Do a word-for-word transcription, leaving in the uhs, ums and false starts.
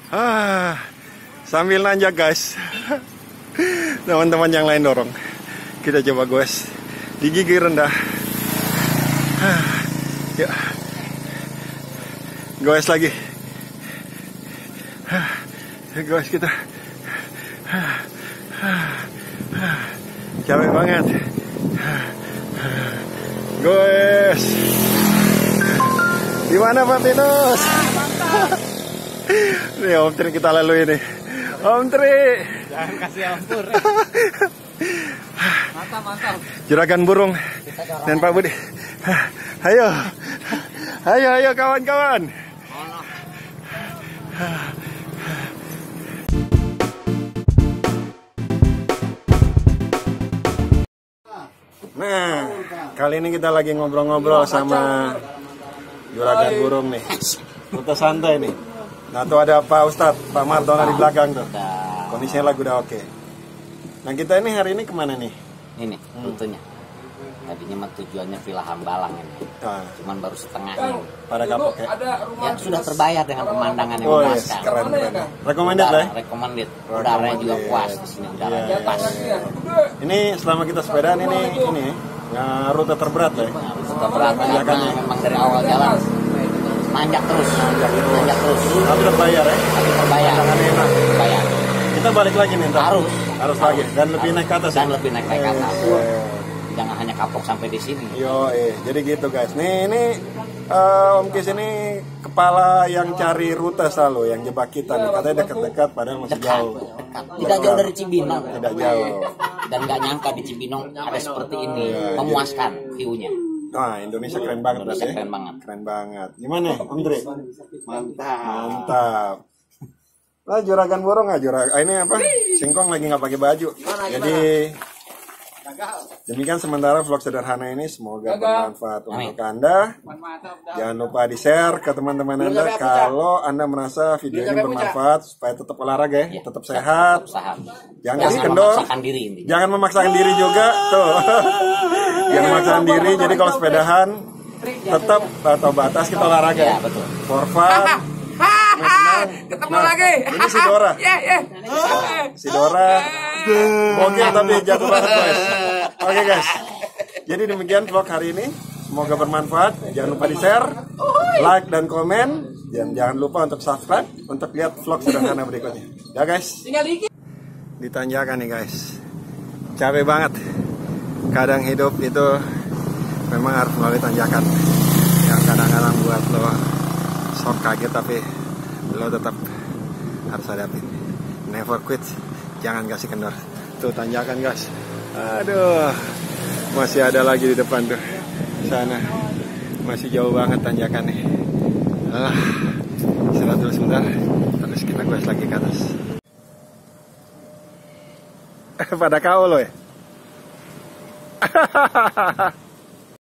Ah, sambil nanjak guys. Teman-teman yang lain dorong. Kita coba goes di gigi rendah. Ah, yuk. Goes lagi. Ah, goes kita. Ah, ah, ah. Capek banget. Ah, ah. Goes. Di mana Pak Tinus? Nih Om Tri kita lalui nih. Om Tri. Jangan kasih ampun. Mantap, mantap. Juragan burung dan Pak Budi. Ayo. Ayo, ayo kawan-kawan. Nah, kali ini kita lagi ngobrol-ngobrol sama juragan burung nih. Kita santai nih. Nah tuh ada Pak Ustadz, Pak Mardona di belakang tuh. Kondisinya lagi udah oke. Nah kita ini hari ini kemana nih? Ini rutenya. Tadinya mah tujuannya Villa Hambalang ini. Nah. Cuman baru setengahnya. Pada kapok ya? Yang sudah terbayar dengan pemandangan yang oh, memuaskan. Yes, keren keren. Recommended lah. Ya? Recommended. Udaranya juga puas di sini, udaranya yeah. pas. Ini selama kita sepedaan ini ini ya, rute terberat ya. Nah, rute terberat karena memang dari awal jalan nanjak terus, nanjak, nanjak terus. Tapi terbayar ya? Tapi terbayar. Enak. Terbayar. Kita balik lagi nih. Ntar. Harus. Harus lagi dan lebih naik ke atas. Dan ya? lebih naik ke atas. Eh, Jangan hanya kapok sampai di sini. Yo, eh, jadi gitu guys. Nih ini uh, Om Kis ini kepala yang cari rute selalu, yang jebak kita nih. Katanya dekat-dekat, padahal masih Dekat, jauh. dekat. Tidak jauh dari Cibinong. Tidak jauh. Dan nggak nyangka di Cibinong ada seperti ini, Ya, memuaskan view-nya. Nah, Indonesia keren banget. Indonesia ya? keren banget. Keren banget. Gimana, Om Dre? Mantap. Mantap. Nah, juragan burung nggak juragan? Ah, ini apa? Singkong lagi nggak pakai baju. Jadi demikian sementara vlog sederhana ini, semoga bermanfaat untuk Anda. Jangan lupa di-share ke teman-teman Anda kalau Anda merasa video ini bermanfaat supaya tetap olahraga ya, tetap sehat. Jangan kasih kendor. Memaksakan diri ini. Jangan memaksakan diri juga tuh. Jangan memaksakan diri. Jadi kalau sepedahan tetap atau batas kita olahraga. Ya, betul. For fun. Ketemu Nah, lagi. ini si Dora. Ya, ya. Si Dora bokeh tapi jatuh banget guys. Oke guys. Jadi demikian vlog hari ini. Semoga bermanfaat. Jangan lupa di-share, like dan komen. Dan jangan lupa untuk subscribe untuk lihat vlog sederhana berikutnya. Ya guys. Tinggal dikit. Ditanjakan nih guys. Capek banget. Kadang hidup itu memang harus melalui tanjakan. Yang kadang-kadang buat lo sok kaget tapi lo tetap harus hadapin. Never quit. Jangan kasih kendor. Tuh tanjakan guys. Aduh. Masih ada lagi di depan tuh. Sana. Masih jauh banget tanjakannya. Ah. Istirahat dulu sebentar. Terus kita goes lagi ke atas. Pada kau lo ya.